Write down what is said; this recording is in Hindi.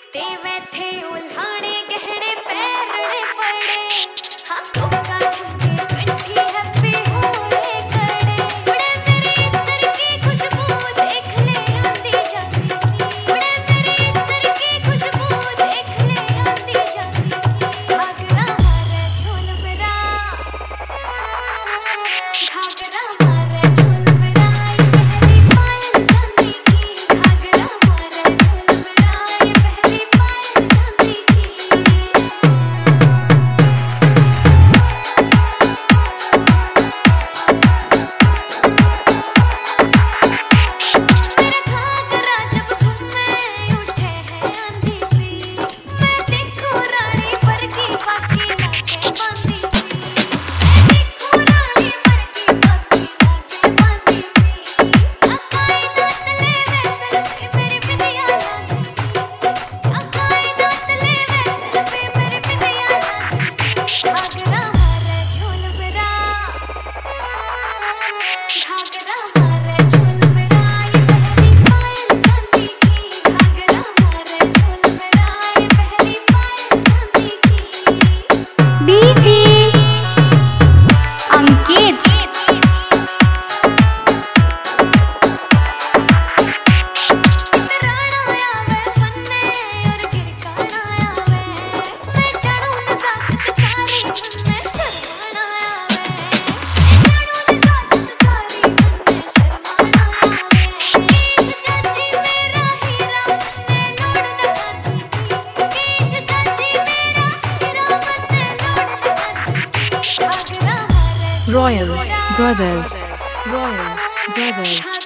ते मैं थे उल्हाड़े गहने पहने पड़े हाँ धोखा झुके कंठी हैप्पी होए कड़े उड़े मेरे इत्र की खुशबू देख ले आती जाती की उड़े मेरे इत्र की खुशबू देख ले आती जाती की घाघरा मारे झोल मेरा घाघरा मारे झोल मेरा ये पहली पायल चांदी की घाघरा मारे झोल मेरा ये पहली पायल चांदी मेरा घाघरा जब घूमे उठे है आंधी सी मैं देखूं रानी पर की बाकी लागे बांधी सी मैं देखूं रानी पर की बाकी लागे बांधी सी अकाई दांत ले वैसल पे मेरी बिंदिया लागी अकाई दांत ले वैसल पे मेरी बिंदिया लागी घाघरा मारे झोल मेरा घाघरा मारे झोल मेरा ये पहली पायल चांदी की घाघरा मारे झोल मेरा ये पहली पायल चांदी की डीजे अंकित राणा आवे फन्ने और गिरकाना आवे मैं चढ़ूं साथ सारी फन्ने शर्माना आवे मैं चढ़ूं साथ सारी फन्ने शर्माना आवे केश चाची मेरा हीरा मन्ने लोड़ लगाती थी केश चाची मेरा हीरा मन्ने लोड़ लगाती थी घाघरा मारे Royal Brothers. Royal Brothers.